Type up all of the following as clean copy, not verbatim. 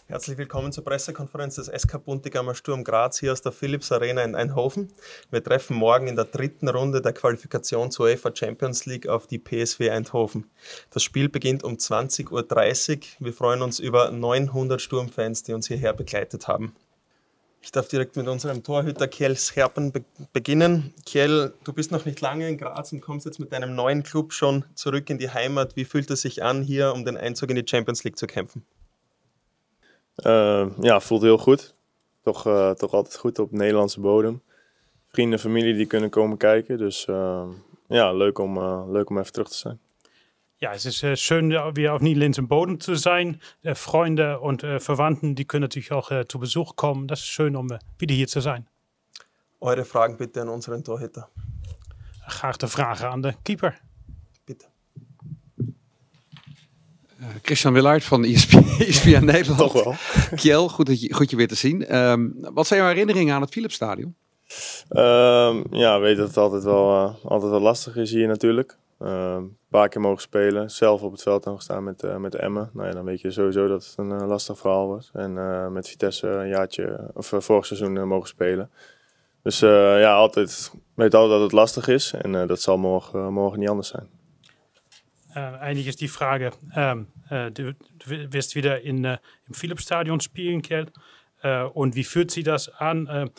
Herzlich willkommen zur Pressekonferenz des SK Buntigammer Sturm Graz hier aus der Philips Arena in Eindhoven. Wir treffen morgen in der dritten Runde der Qualifikation zur UEFA Champions League auf die PSV Eindhoven. Das Spiel beginnt um 20:30 Uhr. Wir freuen uns über 900 Sturmfans, die uns hierher begleitet haben. Ich darf direkt mit unserem Torhüter Kjell Scherpen beginnen. Kjell, du bist noch nicht lange in Graz und kommst jetzt mit deinem neuen Club schon zurück in die Heimat. Wie fühlt es sich an, hier um den Einzug in die Champions League zu kämpfen? Ja, voelt heel goed. Toch altijd goed op Nederlandse bodem. Vrienden en familie die kunnen komen kijken. Dus ja, leuk om even terug te zijn. Ja, es ist schön, wieder auf niederländischen Boden zu sein. Freunde und Verwandten, die können natürlich auch zu Besuch kommen. Das ist schön, um wieder hier zu sein. Eure Fragen bitte an unseren Torhüter. Graag de vragen aan de keeper. Bitte. Christian Willaert van ESPN Nederland. Toch wel. Kjell, goed je weer te zien. Wat zijn jouw herinneringen aan het Philipsstadion? Ja, weet dat het altijd wel lastig is hier natuurlijk. Een paar keer mogen spelen, zelf op het veld mogen staan met Emmen. Nou ja, dan weet je sowieso dat het een lastig verhaal was. En met Vitesse een jaartje, of vorig seizoen mogen spelen. Dus ja, weet altijd dat het lastig is en dat zal morgen niet anders zijn. Eigentlich ist die Frage, du wirst wieder im Philipsstadion spielen, Kjell. Und wie fühlt sich das an?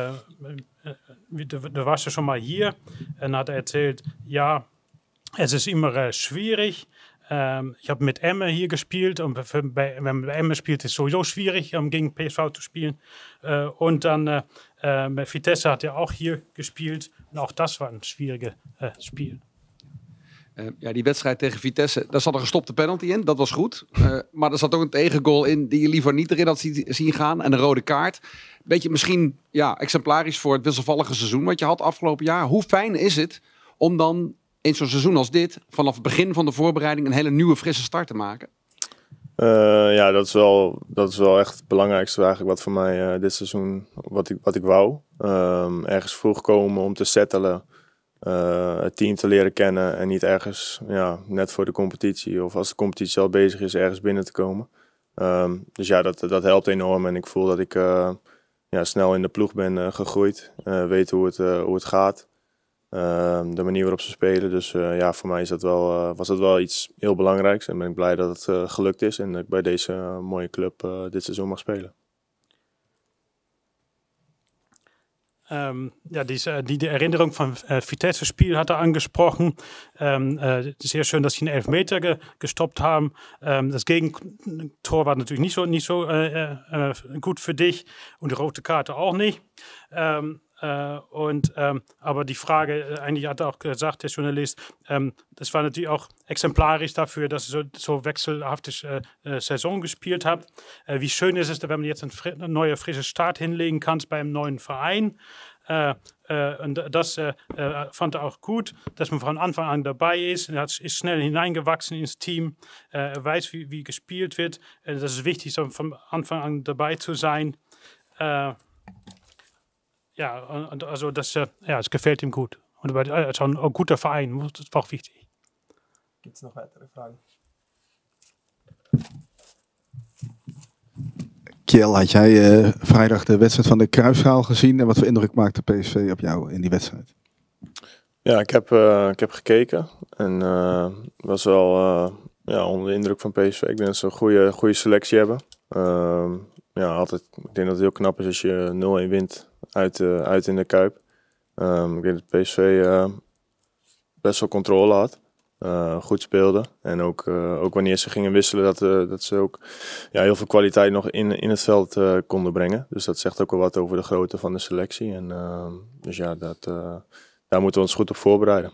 Du warst ja schon mal hier und hat erzählt, ja, es ist immer schwierig. Ich habe mit Emmen hier gespielt und wenn man bei Emmen spielt, ist es sowieso schwierig, gegen PSV zu spielen. Und dann Vitesse hat ja auch hier gespielt und auch das war ein schwieriges Spiel. Ja, die wedstrijd tegen Vitesse, daar zat een gestopte penalty in. Dat was goed. Maar er zat ook een tegengoal in die je liever niet erin had zien gaan. En een rode kaart. Beetje misschien ja, exemplarisch voor het wisselvallige seizoen wat je had afgelopen jaar. Hoe fijn is het om dan in zo'n seizoen als dit, vanaf het begin van de voorbereiding, een hele nieuwe frisse start te maken? Ja, dat is wel echt het belangrijkste eigenlijk wat voor mij dit seizoen, wat ik wou. Ergens vroeg komen om te settelen. Het team te leren kennen en niet ergens net voor de competitie of als de competitie al bezig is ergens binnen te komen. Dus ja, dat helpt enorm en ik voel dat ik snel in de ploeg ben gegroeid. Weet hoe het gaat, de manier waarop ze spelen. Dus ja, voor mij is was dat wel iets heel belangrijks en ben ik blij dat het gelukt is en dat ik bij deze mooie club dit seizoen mag spelen. Ja, die Erinnerung von Vitesse-Spiel hat er angesprochen. Sehr schön, dass sie einen Elfmeter gestoppt haben. Das Gegentor war natürlich nicht so gut für dich und die rote Karte auch nicht. Aber die Frage, eigentlich hat er auch gesagt, der Journalist, das war natürlich auch exemplarisch dafür, dass ihr so wechselhaftes Saison gespielt habt. Wie schön ist es, wenn man jetzt einen neuen, frischen Start hinlegen kann beim neuen Verein. Und das fand er auch gut, dass man von Anfang an dabei ist. Er ist schnell hineingewachsen ins Team, weiß, wie gespielt wird. Das ist wichtig, so von Anfang an dabei zu sein. Ja, also das gefällt ihm gut. Und er ist auch ein guter Verein, das war auch wichtig. Gibt es noch weitere Fragen? Kjell, had jij vrijdag de wedstrijd van de Cruijffschaal gezien en wat voor indruk maakte PSV op jou in die wedstrijd? Ja, ik heb gekeken en was wel onder de indruk van PSV. Ik denk dat ze een goede selectie hebben. Ik denk dat het heel knap is als je 0-1 wint uit in de Kuip. Ik denk dat PSV best wel controle had. Goed speelde. En ook wanneer ze gingen wisselen, dat ze ook heel veel kwaliteit nog in het veld konden brengen. Dus dat zegt ook wel wat over de grootte van de selectie. En dus ja, daar moeten we ons goed op voorbereiden.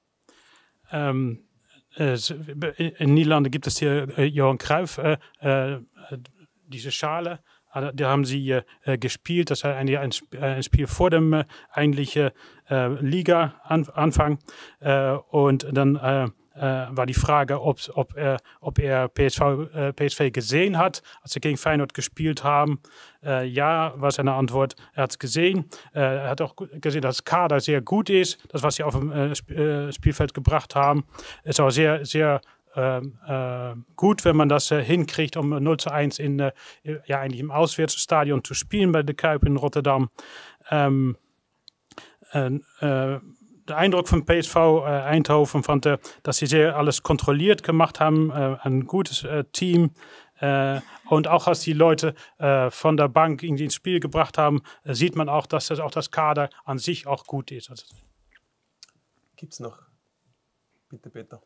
In Niederlande gibt es hier Johan Cruyff, diese Schale. Die haben sie gespielt. Das war eigentlich ein Spiel vor dem eigentlichen Liga-Anfang. Und dann war die Frage, ob er PSV gesehen hat, als sie gegen Feyenoord gespielt haben. Ja, war seine Antwort. Er hat es gesehen. Er hat auch gesehen, dass Kader sehr gut ist. Das, was sie auf dem Spielfeld gebracht haben, ist auch sehr, sehr gut, wenn man das hinkriegt, um 0:1 eigentlich im Auswärtsstadion zu spielen bei der Kuip in Rotterdam. Der Eindruck von PSV Eindhoven fand, dass sie sehr alles kontrolliert gemacht haben, ein gutes Team. Und auch als die Leute von der Bank irgendwie ins Spiel gebracht haben, sieht man auch, dass das Kader an sich auch gut ist. Also Gibt es noch? Bitte, Peter.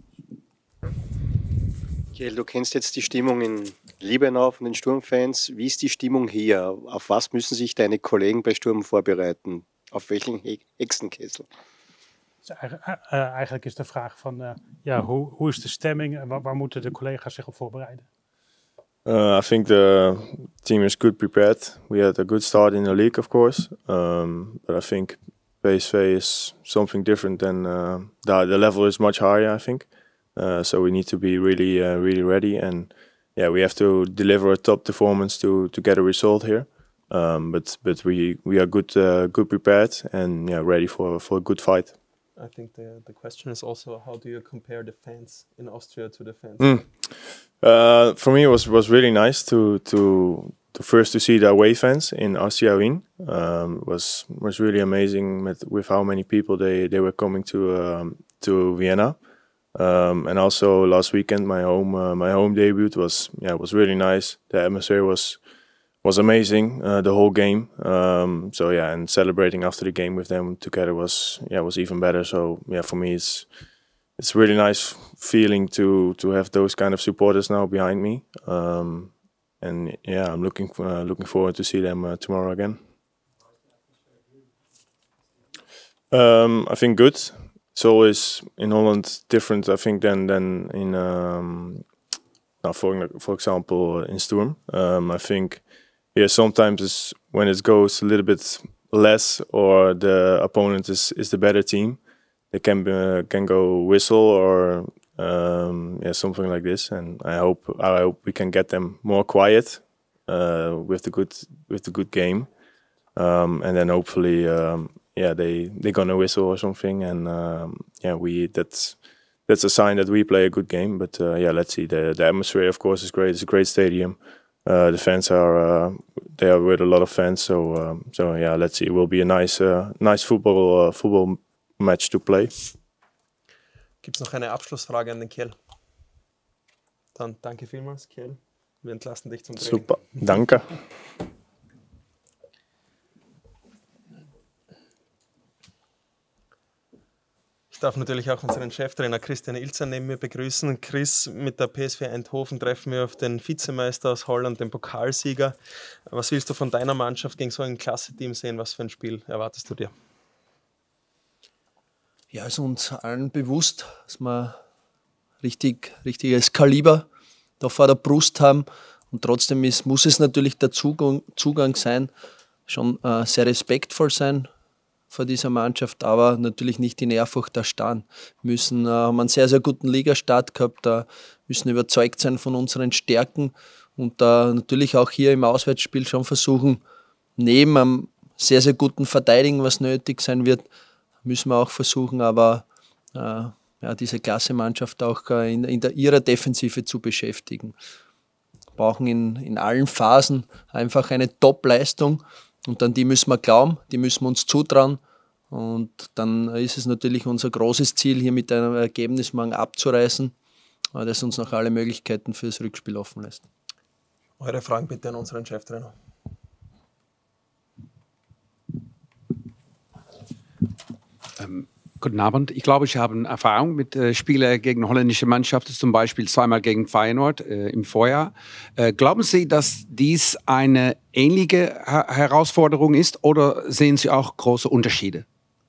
Kiel, du kennst jetzt die Stimmung in Liebenau von den Sturmfans. Wie ist die Stimmung hier? Auf was müssen sich deine Kollegen bei Sturm vorbereiten? Auf welchen Hexenkessel? Eigenlijk is de vraag van, hoe is de stemming en waar moeten de collega's zich op voorbereiden? I think the team is good prepared. We had a good start in the league, of course, but I think PSV is something different than the level is much higher, I think. So we need to be really ready, and we have to deliver a top performance to get a result here. But we are good prepared and ready for a good fight. I think the question is also, how do you compare the fans in Austria to the fans? For me, it was really nice to first to see the away fans in Austria Wien. Was really amazing with how many people they were coming to Vienna. And also last weekend, my home debut was really nice. The atmosphere was amazing, the whole game. And celebrating after the game with them together was even better. So for me it's really nice feeling to have those kind of supporters now behind me. I'm looking forward to see them tomorrow again. I think good. It's always in Holland different, I think, than in for example in Sturm. I think sometimes when it goes a little bit less or the opponent is the better team, they can go whistle or something like this. And I hope we can get them more quiet with the good game, and then hopefully they're gonna whistle or something. And that's a sign that we play a good game. But let's see. The atmosphere, of course, is great. It's a great stadium. The fans are with a lot of fans. So let's see. It will be a nice football match to play. Gibt es noch eine Abschlussfrage an den Kiel? Dann danke vielmals, Kiel. Wir entlassen dich zum Training. Super, danke. Ich darf natürlich auch unseren Cheftrainer Christian Ilzer neben mir begrüßen. Chris, mit der PSV Eindhoven treffen wir auf den Vizemeister aus Holland, den Pokalsieger. Was willst du von deiner Mannschaft gegen so ein Klasse-Team sehen? Was für ein Spiel erwartest du dir? Ja, ist uns allen bewusst, dass wir richtiges Kaliber da vor der Brust haben. Und trotzdem muss es natürlich der Zugang sein, schon sehr respektvoll sein vor dieser Mannschaft, aber natürlich nicht in Ehrfurcht erstarren. Wir haben einen sehr, sehr guten Ligastart gehabt, müssen überzeugt sein von unseren Stärken und natürlich auch hier im Auswärtsspiel schon versuchen, neben einem sehr, sehr guten Verteidigen, was nötig sein wird, müssen wir auch versuchen, aber diese Klasse-Mannschaft auch in ihrer Defensive zu beschäftigen. Wir brauchen in allen Phasen einfach eine Top-Leistung und an die müssen wir glauben, die müssen wir uns zutrauen und dann ist es natürlich unser großes Ziel, hier mit einem Ergebnis morgen abzureißen, das uns noch alle Möglichkeiten für das Rückspiel offen lässt. Eure Fragen bitte an unseren Cheftrainer. Guten Abend. Ich glaube, ich habe Erfahrung mit Spielen gegen holländische Mannschaften, zum Beispiel zweimal gegen Feyenoord im Vorjahr. Glauben Sie, dass dies eine ähnliche Herausforderung ist oder sehen Sie auch große Unterschiede?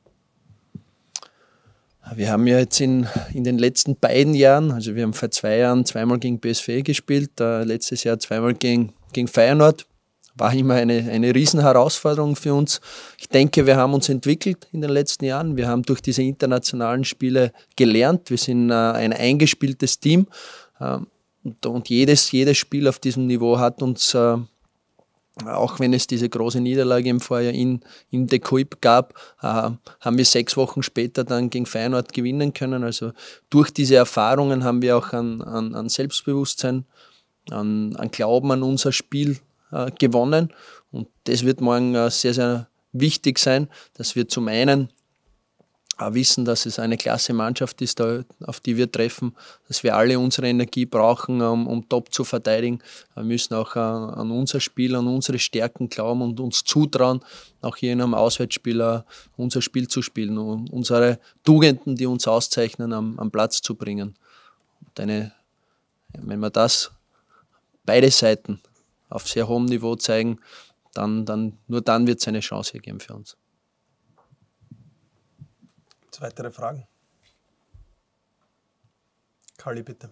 Wir haben ja jetzt in den letzten beiden Jahren, also wir haben vor 2 Jahren zweimal gegen PSV gespielt, letztes Jahr zweimal gegen Feyenoord. War immer eine Riesenherausforderung für uns. Ich denke, wir haben uns entwickelt in den letzten Jahren. Wir haben durch diese internationalen Spiele gelernt. Wir sind ein eingespieltes Team. Und jedes Spiel auf diesem Niveau hat uns Auch wenn es diese große Niederlage im Vorjahr in De Kuip gab, haben wir 6 Wochen später dann gegen Feyenoord gewinnen können. Also durch diese Erfahrungen haben wir auch an Selbstbewusstsein, an Glauben an unser Spiel gewonnen. Und das wird morgen sehr, sehr wichtig sein, dass wir zum einen wissen, dass es eine klasse Mannschaft ist, auf die wir treffen, dass wir alle unsere Energie brauchen, um top zu verteidigen. Wir müssen auch an unser Spiel, an unsere Stärken glauben und uns zutrauen, auch hier in einem Auswärtsspiel unser Spiel zu spielen und unsere Tugenden, die uns auszeichnen, am Platz zu bringen. Und wenn wir das beide Seiten auf sehr hohem Niveau zeigen, nur dann wird es eine Chance hier geben für uns. Weitere Fragen? Kali, bitte.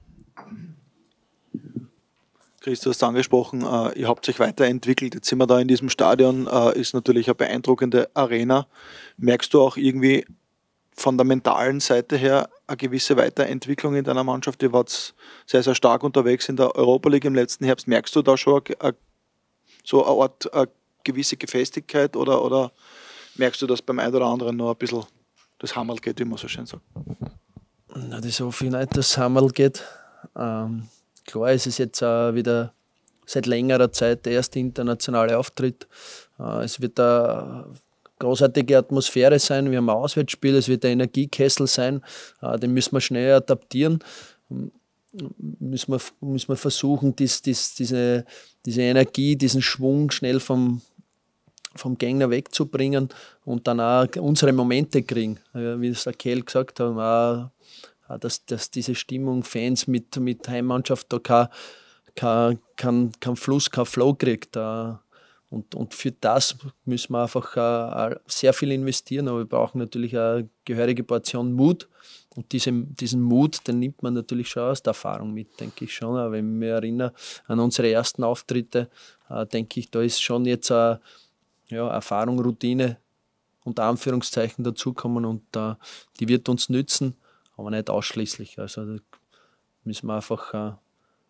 Chris, du hast angesprochen, ihr habt euch weiterentwickelt. Jetzt sind wir da in diesem Stadion, ist natürlich eine beeindruckende Arena. Merkst du auch irgendwie von der mentalen Seite her eine gewisse Weiterentwicklung in deiner Mannschaft? Ihr wart sehr, sehr stark unterwegs in der Europa League im letzten Herbst. Merkst du da schon so eine Art gewisse Gefestigkeit oder merkst du, dass beim einen oder anderen noch ein bisschen das Hammerl geht, wie man so schön sagt? Na, das hoffe ich nicht, dass das Hammerl geht. Klar ist es jetzt wieder seit längerer Zeit der erste internationale Auftritt. Es wird eine großartige Atmosphäre sein. Wir haben ein Auswärtsspiel, es wird ein Energiekessel sein. Den müssen wir schnell adaptieren. Müssen wir versuchen, diese Energie, diesen Schwung schnell vom Gegner wegzubringen und dann auch unsere Momente kriegen. Wie es Akel gesagt hat, dass diese Stimmung, Fans mit Heimmannschaft da kein Fluss, kein Flow kriegt. Und für das müssen wir einfach sehr viel investieren, aber wir brauchen natürlich eine gehörige Portion Mut. Und diesen Mut, den nimmt man natürlich schon aus der Erfahrung mit, denke ich schon. Aber wenn ich mich erinnere an unsere ersten Auftritte, denke ich, da ist schon jetzt Erfahrung, Routine unter Anführungszeichen dazukommen und die wird uns nützen, aber nicht ausschließlich. Also da müssen wir einfach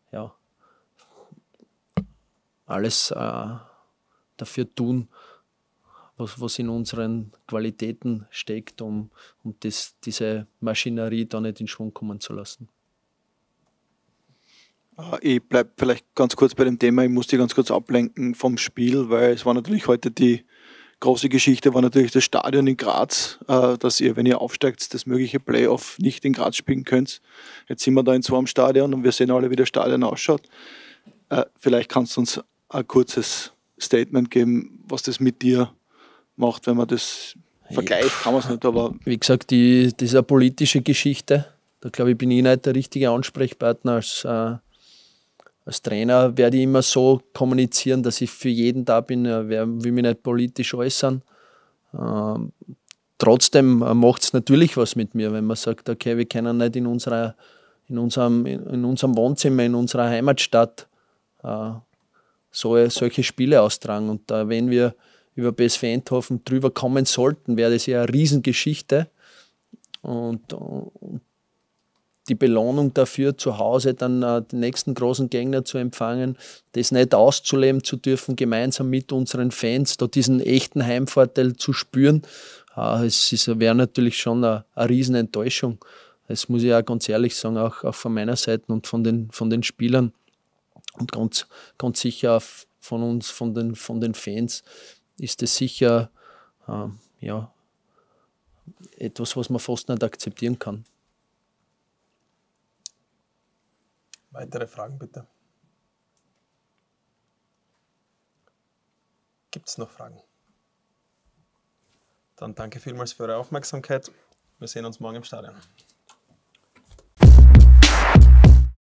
alles dafür tun, was in unseren Qualitäten steckt, um diese Maschinerie da nicht in Schwung kommen zu lassen. Ich bleibe vielleicht ganz kurz bei dem Thema, ich muss dich ganz kurz ablenken vom Spiel, weil es war natürlich heute die große Geschichte, war natürlich das Stadion in Graz, dass ihr, wenn ihr aufsteigt, das mögliche Playoff nicht in Graz spielen könnt. Jetzt sind wir da in so einem Stadion und wir sehen alle, wie das Stadion ausschaut. Vielleicht kannst du uns ein kurzes Statement geben, was das mit dir macht, wenn man das vergleicht, kann man es nicht, aber... Wie gesagt, das ist eine politische Geschichte. Da glaube ich, bin ich nicht der richtige Ansprechpartner. Als Trainer werde ich immer so kommunizieren, dass ich für jeden da bin, will mich nicht politisch äußern. Trotzdem macht es natürlich was mit mir, wenn man sagt, okay, wir können nicht in unserem Wohnzimmer, in unserer Heimatstadt solche Spiele austragen. Und wenn wir über PSV Eindhoven drüber kommen sollten, wäre das ja eine Riesengeschichte. Und die Belohnung dafür, zu Hause dann den nächsten großen Gegner zu empfangen, das nicht auszuleben zu dürfen, gemeinsam mit unseren Fans, da diesen echten Heimvorteil zu spüren, wäre natürlich schon eine Riesenenttäuschung. Das muss ich auch ganz ehrlich sagen, auch von meiner Seite und von den Spielern und ganz sicher von uns, von den Fans, ist es sicher etwas, was man fast nicht akzeptieren kann. Weitere Fragen bitte. Gibt es noch Fragen? Dann danke vielmals für eure Aufmerksamkeit. Wir sehen uns morgen im Stadion.